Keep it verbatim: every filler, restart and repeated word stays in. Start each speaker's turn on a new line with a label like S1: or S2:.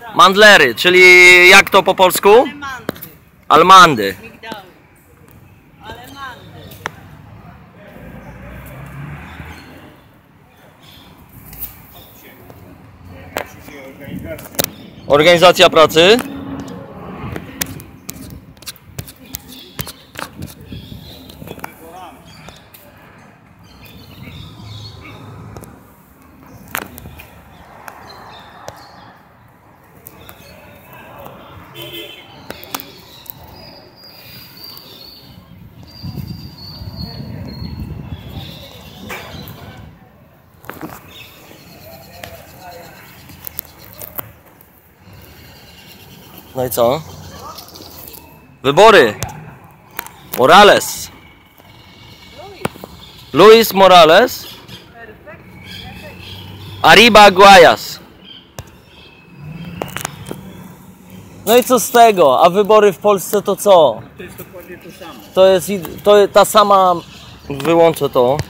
S1: Mandlery, czyli jak to po polsku?
S2: Alemandy.
S1: Almandy.
S2: Migdały. Alemandy.
S1: Organizacja pracy. No i co? Wybory. Morales. Luis Morales. Arriba Guayas. No i co z tego? A wybory w Polsce to co?
S3: To jest dokładnie to samo.
S1: To jest, to jest ta sama... Wyłączę to.